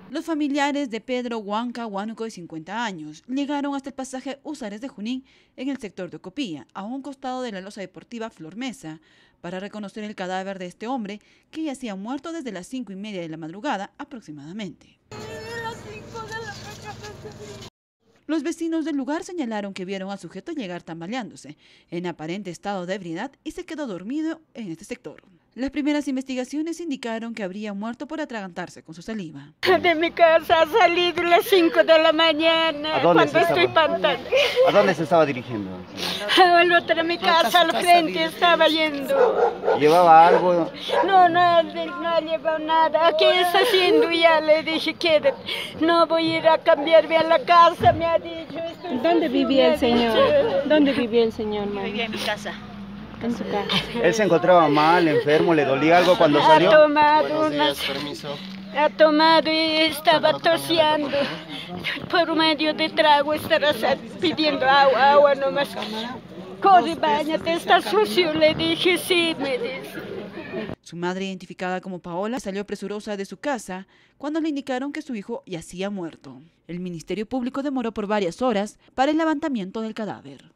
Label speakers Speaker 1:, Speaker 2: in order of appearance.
Speaker 1: Los familiares de Pedro Huanca Huánuco, de 50 años, llegaron hasta el pasaje Usares de Junín, en el sector de Ocopía, a un costado de la losa deportiva Flor Mesa, para reconocer el cadáver de este hombre que yacía muerto desde las 5:30 de la madrugada aproximadamente. Los vecinos del lugar señalaron que vieron al sujeto llegar tambaleándose, en aparente estado de ebriedad, y se quedó dormido en este sector. Las primeras investigaciones indicaron que habría muerto por atragantarse con su saliva.
Speaker 2: De mi casa ha salido a las 5 de la mañana, cuando estoy pantalando.
Speaker 3: ¿A dónde se estaba dirigiendo?
Speaker 2: Al otro de mi casa, al frente, estaba yendo.
Speaker 3: ¿Llevaba algo?
Speaker 2: No ha llevado nada. ¿Qué está haciendo? Ya le dije que no voy a ir a cambiarme a la casa, me ha dicho.
Speaker 4: ¿Dónde vivía el señor? ¿Dóde vivía el señor?
Speaker 2: Vivía en mi casa.
Speaker 4: En su casa.
Speaker 3: ¿Él se encontraba mal, enfermo, le dolía algo cuando salió?
Speaker 2: Ha tomado y estaba toseando. Por medio de trago estará pidiendo agua nomás. Corre, báñate, está sucio, le dije, sí, me dice.
Speaker 1: Su madre, identificada como Paola, salió presurosa de su casa cuando le indicaron que su hijo yacía muerto. El Ministerio Público demoró por varias horas para el levantamiento del cadáver.